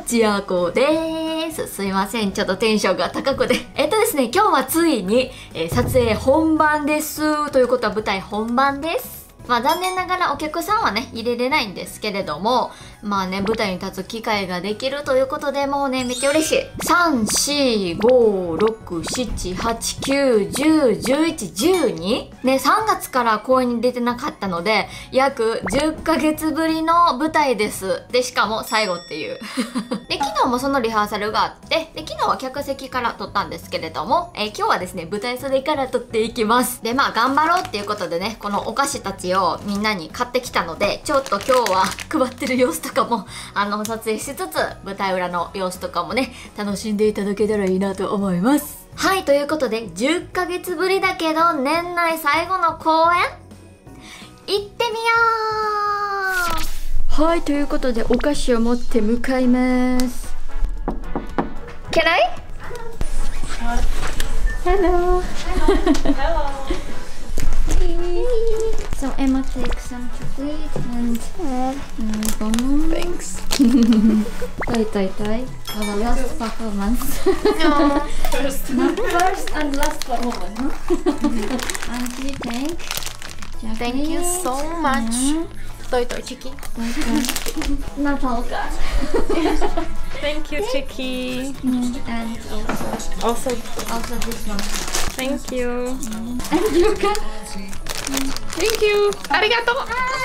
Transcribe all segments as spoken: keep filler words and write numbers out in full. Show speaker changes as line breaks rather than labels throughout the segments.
ちやこです。すいません、ちょっとテンションが高くて。えっとですね、今日はついに、えー、撮影本番です。ということは舞台本番です。まあ残念ながらお客さんはね、入れれないんですけれども、まあね、舞台に立つ機会ができるということで、もうね、めっちゃ嬉しい。さん、し、ご、ろく、しち、はち、きゅう、じゅう、じゅういち、じゅうに? ね、さんがつから公演に出てなかったので、約じゅっかげつぶりの舞台です。で、しかも最後っていう。で、昨日もそのリハーサルがあって、で、昨日は客席から撮ったんですけれども、えー、今日はですね、舞台袖から撮っていきます。で、まあ、頑張ろうっていうことでね、このお菓子たちをみんなに買ってきたので、ちょっと今日は配ってる様子とかも、あの、撮影しつつ、舞台裏の様子とかもね、楽しんでいただけたらいいなと思います。はい、ということで、じゅっかげつぶりだけど、年内最後の公演行ってみよう。はい、ということで、お菓子を持って向かいます。Can I? Hello. Hello. So Emma take some chocolate and um, thanks. Toy toy toy. Our last performance. No, first. Not first and last performance. Huh? And she thank.
Thank you so much. Toy toy Chiki.
Natalka.
Thank you Chiki.
And also
Also
also this one.
Thank you.
And you can.
Thank you. Arigato.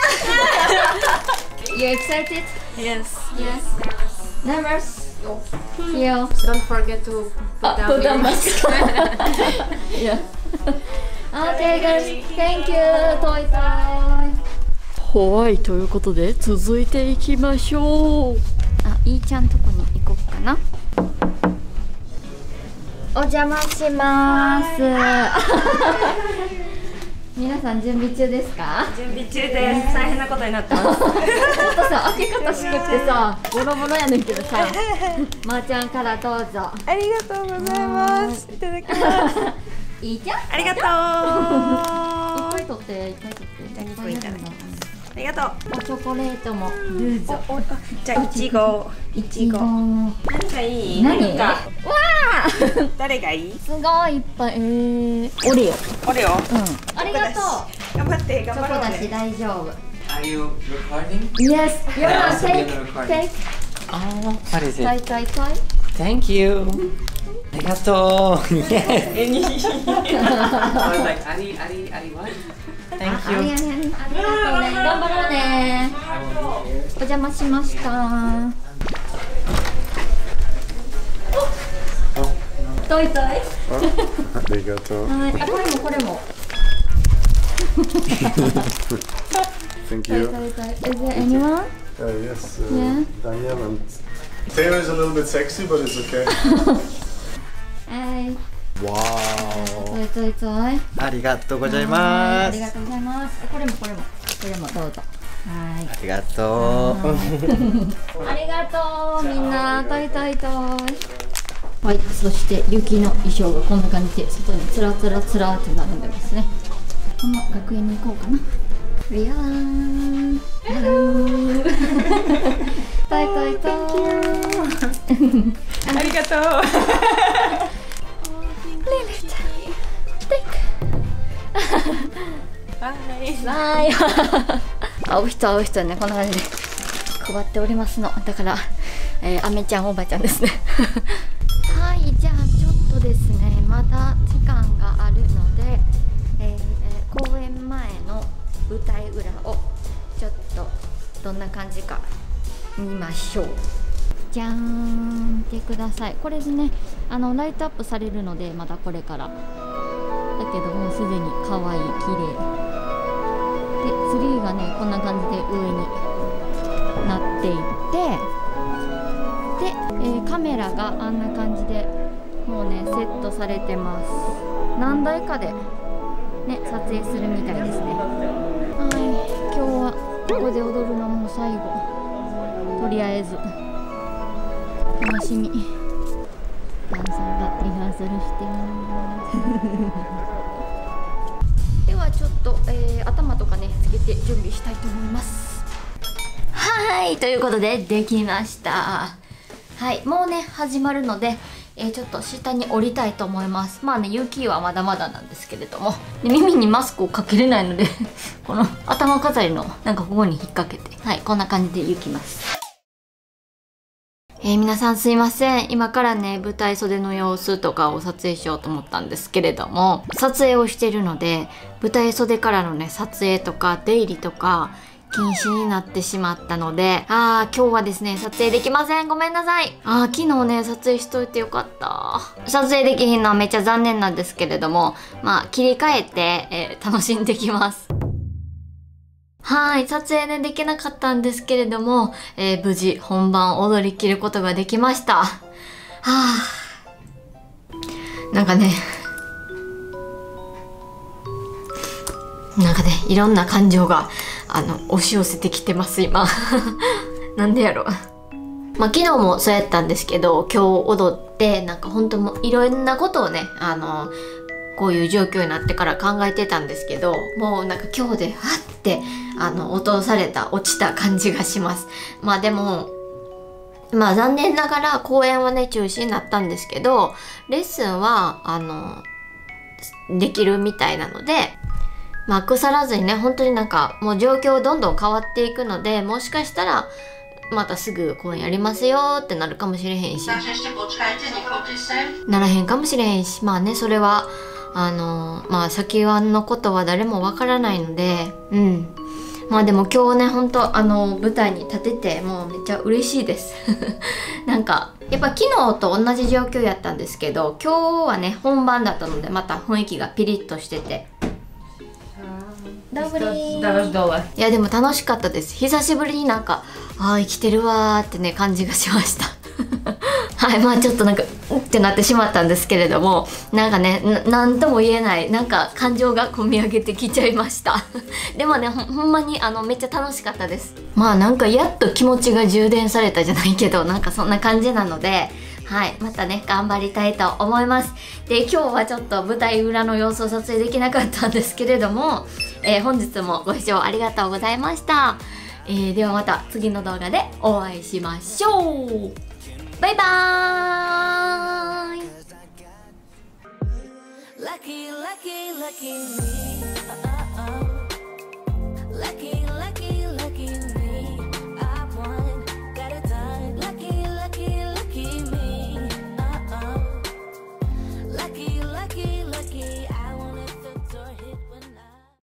You excited?
Yes.
Yes. Nervous? Yeah.
Don't forget to put
Uh,
down
put down
your
mask. Yeah. Okay, guys. Thank you. Toy toy. はい、ということで続いていきましょう。あ、いーちゃんとこに行こうかな。お邪魔します。皆さん準備中ですか？
準備中です。大変なことになってます。
ちょっとさ、開け方しくってさ、ボロボロやねんけどさ、まーちゃんからどうぞ。
ありがとうございます。いただきます。
いいじゃん。
ありがとう。
いっぱい取って、いっぱい取って。
じゃあにこいただきます。ありがとう。
おチョコレートもどうぞ。
じゃあいちご。
いちご。
何がいい？
何？わあ。
誰がいい？
すごいいっぱい。えー、オレオ。
オレオ。うん。
ありがとう。
頑張って頑張ろうね。
チョコだし大丈夫。
Are you recording?
Yes. You're not take take.
Oh, what is
Toy
it?
toy toy.
Thank you. ありがとう。Yes. I was like, Ari, Ari, Ari, what? Thank
あり
you.
がとうね。頑張ろうね。お邪魔しました。トイトイ。
ありがとう。
はい。あ、これもこれも。
Thank
トイ
you.
トイトイ。Is there anyone?
Uh, yes, uh,
Yeah.
Daniel and Taylor is a little bit sexy, but it's okay.
はい。
わ
トイトイトイ。
ありがとうござい
はい
ます。
ありがとうございます。これもこれもこれもどうぞ。はい。
ありがとう。
ありがとうみんな。トイトイトイ。はい、そして雪の衣装がこんな感じで外につらつらつらって並んでますね。この学園に行こうかな。リアーン。トイトイトイ。
ありがとう。
バイ。会う人会う人ね、こんな感じで配っておりますの。だから、えー、アメちゃんおばちゃんですね。はい、じゃあちょっとですね、まだ時間があるので、えー、公演前の舞台裏をちょっとどんな感じか見ましょう。じゃーん、見てください。これですね、あのライトアップされるのでまだこれからだけど、もうすでに可愛い綺麗で、ツリーがねこんな感じで上になっていってで、えー、カメラがあんな感じでもうねセットされてます。何台かでね撮影するみたいですね。はい、今日はここで踊るのも最後、とりあえず楽しみ。ダンサーがリハーサルしてますではちょっと、えー、頭とかねつけて準備したいと思います。はい、ということでできました。 はい、もうね始まるので、えー、ちょっと下に降りたいと思います。まあね、雪はまだまだなんですけれども、で耳にマスクをかけれないのでこの頭飾りのなんかここに引っ掛けて、はい、こんな感じで行きます。えー、皆さんすいません。今からね、舞台袖の様子とかを撮影しようと思ったんですけれども、撮影をしているので、舞台袖からのね、撮影とか出入りとか、禁止になってしまったので、あー、今日はですね、撮影できません。ごめんなさい。あー、昨日ね、撮影しといてよかった。撮影できひんのはめっちゃ残念なんですけれども、まあ、切り替えて、えー、楽しんできます。はい、撮影ね、できなかったんですけれども、えー、無事本番踊り切ることができました。はぁ。なんかね、なんかね、いろんな感情が、あの、押し寄せてきてます、今。なんでやろ。まあ、昨日もそうやったんですけど、今日踊って、なんか本当もいろんなことをね、あの、こういう状況になってから考えてたんですけど、もうなんか今日で、はって、あの、落とされた、落ちた感じがします。まあでも、まあ残念ながら公演はね、中止になったんですけど、レッスンは、あの、できるみたいなので、まあ腐らずにね、本当になんかもう状況どんどん変わっていくので、もしかしたらまたすぐ公演やりますよってなるかもしれへんし、ならへんかもしれへんし、まあね、それはあのまあ先のことは誰もわからないので、うん。まあでも今日ね、本当あの舞台に立ててもうめっちゃ嬉しいです。なんかやっぱ昨日と同じ状況やったんですけど、今日はね本番だったのでまた雰囲気がピリッとしてて。いやでも楽しかったです。久しぶりになんか、ああ生きてるわーってね感じがしました。はい、まあちょっとなんかうってなってしまったんですけれども、なんかね、なんとも言えないなんか感情がこみ上げてきちゃいました。でもね、ほほんまにあのめっちゃ楽しかったです。まあなんかやっと気持ちが充電されたじゃないけど、なんかそんな感じなので、はい、またね頑張りたいと思います。で、今日はちょっと舞台裏の様子を撮影できなかったんですけれども、えー、本日もご視聴ありがとうございました。えー、ではまた次の動画でお会いしましょう。バイバーイ。 Lucky, lucky, lucky me. Uh-oh. Lucky, lucky.